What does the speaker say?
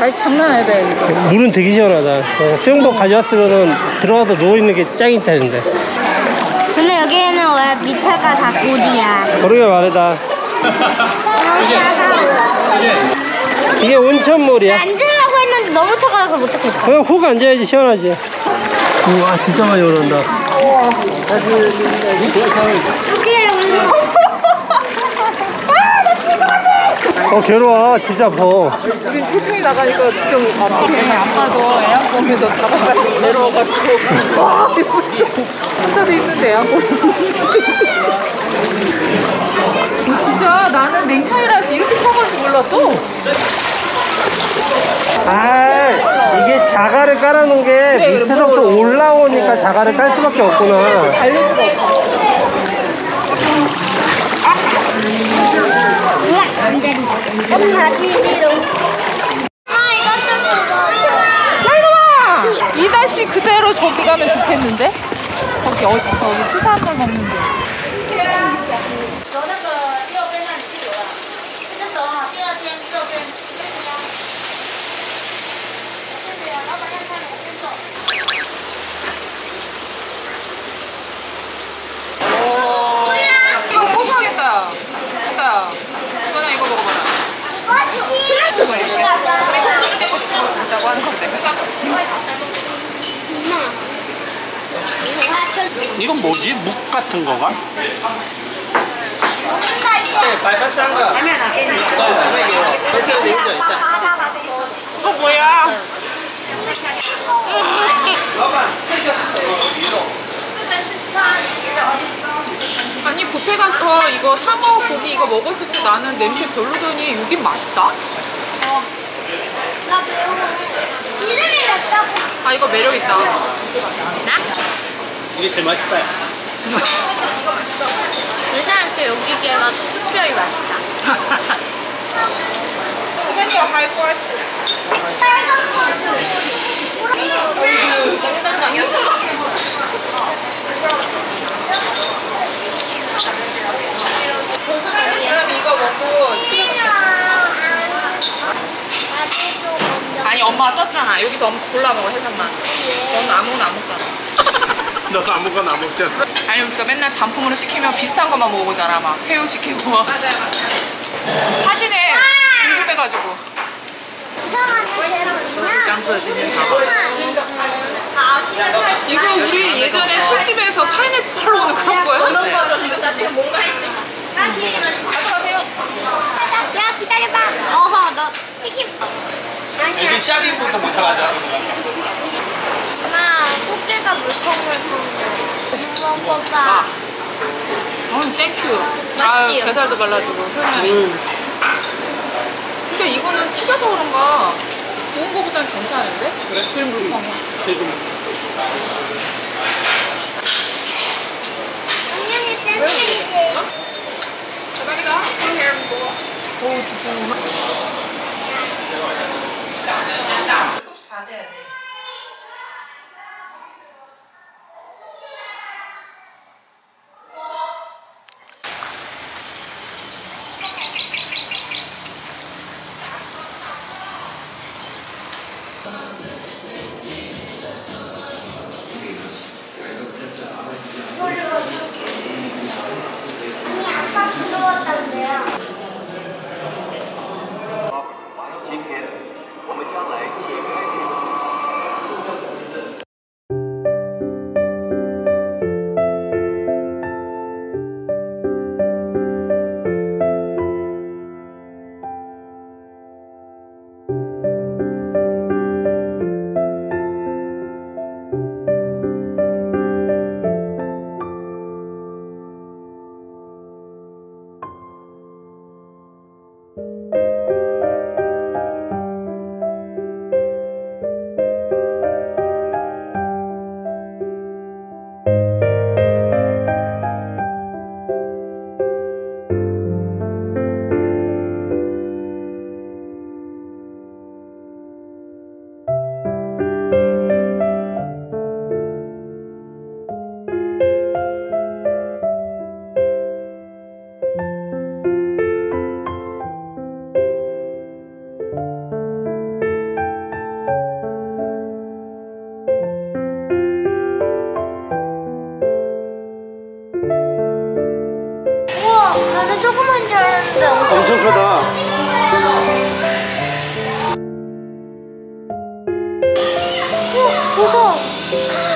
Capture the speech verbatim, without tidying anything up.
날씨 장난 아니다 여기. 물은 되게 시원하다. 수영복 가져왔으면 들어가서 누워있는 게 짱이 타는데. 근데 여기에는 왜 밑에가 다 돌이야? 그러게 말이다. 이게 온천물이야. 앉으려고 했는데 너무 차가워서 못하겠다. 그냥 훅 앉아야지 시원하지. 우와 진짜 많이 오른다. 여기에 올라. 어 괴로워 진짜 아파. 우린 체중이 나가니까 진짜 못 가라. 아빠도 에어컨에서 자다가 내려와가지고 와 혼자도 있는데 에어컨 진짜 나는 냉창이라서 이렇게 차가운 줄 몰랐어. 아 이게 자갈을 깔아놓은 게 밑에서부터 올라오니까 자갈을 깔 수밖에 없구나. 달릴 수가 없어. 엄마 뒤로. 아 이것도 이놈아! 이 날씨 그대로 저기 가면 좋겠는데? 거기 어디 거기 수산물 먹는데. 이거 뽑아야겠다. 됐다. 이번에 이거 먹어봐라. 먹자고 하는 건데. 이건 뭐지? 묵 같은 거가? 이거 뭐야? 아니 뷔페 가서 이거 상어 고기 이거 먹었을 때 나는 냄새 별로더니 여긴 맛있다. 나 매워. 이름이 맵다고. 아 이거 매력 있다. 이게 제일 맛있다. 이거 맛있어. 이 사람한테 여기 게가 특별히 맛있다. 주변이 할거 빨간 거. 먹는 거 아니었어? 그럼 이거 먹고 아니 엄마가 떴잖아. 여기서 엄마 골라 먹어 해산만. 너는 아무거나 안 먹잖아. 너 아무거나 안 먹잖아. 아니 우리가 맨날 단품으로 시키면 비슷한 것만 먹어보잖아. 막 새우 시키고 맞아요 맞아요. 사진에 궁금해가지고 이거 우리 예전에 술집에서 파인애플로 오는 그런 거야? 그런 거죠. 지금 나 지금 뭔가 했지. 가져가세요. 야 기다려봐. 어허 너 튀김. 이게 샤빙부터 못 하자. 엄마 꽃게가 물컹물컹해. 이거 봐봐. 어, 땡큐. 맛있지요? 아유, 게살도 발라주고 효능이. 음. 근데 이거는 튀겨서 그런가 구운 거보다는 괜찮은데? 그래? 그 물컹해. 지금 당연히 센스이지. 대박이다. 오, 진짜. 다 돼야 돼. 아까 부러웠던데요. 今天我们将来解开这个。 아 무서워.